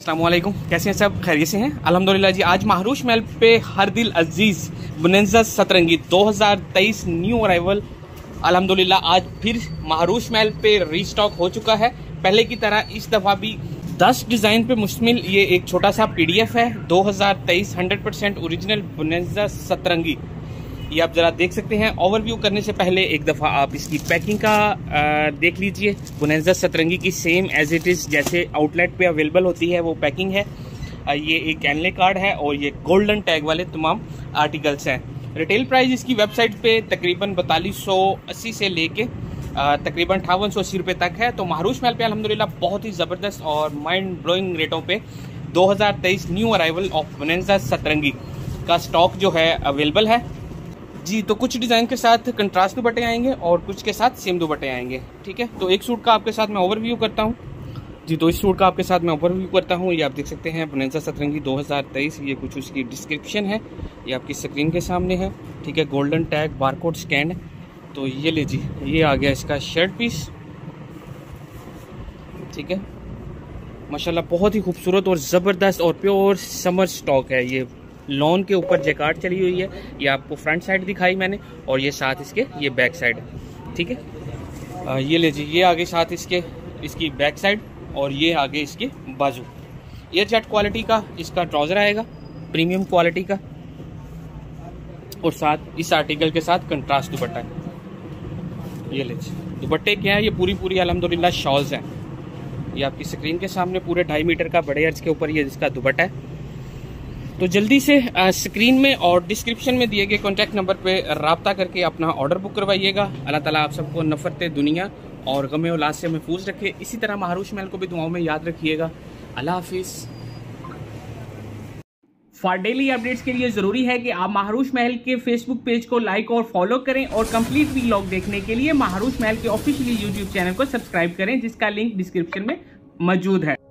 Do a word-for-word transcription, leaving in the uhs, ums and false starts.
अस्सलामुअलैकुम, कैसे हैं सब? खैरियत से हैं? अल्हम्दुलिल्लाह जी। आज महारूश महल पे हर दिल अजीज़ बोनांजा सतरंगी दो हज़ार तेईस न्यू अराइवल अल्हम्दुलिल्लाह आज फिर महारूश महल पे रीस्टॉक हो चुका है। पहले की तरह इस दफ़ा भी दस डिज़ाइन पे मुश्तमिल ये एक छोटा सा पीडीएफ है। दो हज़ार तेईस हंड्रेड परसेंट ओरिजिनल बोनांजा सतरंगी, ये आप जरा देख सकते हैं। ओवरव्यू करने से पहले एक दफ़ा आप इसकी पैकिंग का आ, देख लीजिए। बोनांजा सतरंगी की सेम एज इट इज़ जैसे आउटलेट पे अवेलेबल होती है वो पैकिंग है। आ, ये एक कैनले कार्ड है और ये गोल्डन टैग वाले तमाम आर्टिकल्स हैं। रिटेल प्राइस इसकी वेबसाइट पे तकरीबन बतालीस सौ अस्सी से लेके तकरीबन अठावन सौ अस्सी रुपये तक है। तो महारूश महल पे अल्हम्दुलिल्लाह बहुत ही ज़बरदस्त और माइंड ब्लोइंग रेटों पे दो हज़ार तेईस न्यू अराइवल ऑफ बोनांजा सतरंगी का स्टॉक जो है अवेलेबल है जी। तो कुछ डिज़ाइन के साथ कंट्रास्ट दुपट्टे आएंगे और कुछ के साथ सेम दुपट्टे आएंगे, ठीक है। तो एक सूट का आपके साथ मैं ओवरव्यू करता हूँ जी। तो इस सूट का आपके साथ मैं ओवरव्यू करता हूँ। ये आप देख सकते हैं बोनांजा सतरंगी दो हज़ार तेईस। ये कुछ उसकी डिस्क्रिप्शन है, ये आपकी स्क्रीन के सामने है, ठीक है। गोल्डन टैग बारकोड स्कैन है। तो ये ले जी, ये आ गया इसका शर्ट पीस, ठीक है। माशाल्लाह बहुत ही खूबसूरत और ज़बरदस्त और प्योर समर स्टॉक है। ये लॉन के ऊपर जैकार्ड चली हुई है। ये आपको फ्रंट साइड दिखाई मैंने और ये साथ इसके ये बैक साइड, ठीक है। आ, ये ले जी, ये आगे साथ इसके इसकी बैक साइड और ये आगे इसके बाजू। एयर जेट क्वालिटी का इसका ट्राउज़र आएगा, प्रीमियम क्वालिटी का, और साथ इस आर्टिकल के साथ कंट्रास्ट दुपट्टा है। ये ले जी, दुपट्टे क्या है, ये पूरी पूरी अल्हम्दुलिल्लाह शॉल्स हैं। ये आपकी स्क्रीन के सामने पूरे ढाई मीटर का बड़े अर्ज के ऊपर ये इसका दुपट्टा है। तो जल्दी से आ, स्क्रीन में और डिस्क्रिप्शन में दिए गए कॉन्टैक्ट नंबर पे रब्ता करके अपना ऑर्डर बुक करवाइएगा। अल्लाह ताला आप सबको नफ़रत दुनिया और गम औलाद से महफूज रखे। इसी तरह महारूश महल को भी दुआओं में याद रखिएगा। अल्लाह हाफिज़। फॉर डेली अपडेट्स के लिए ज़रूरी है कि आप महारूश महल के फेसबुक पेज को लाइक और फॉलो करें और कंप्लीट वीलॉग देखने के लिए महारूश महल के ऑफिशियली यूट्यूब चैनल को सब्सक्राइब करें, जिसका लिंक डिस्क्रिप्शन में मौजूद है।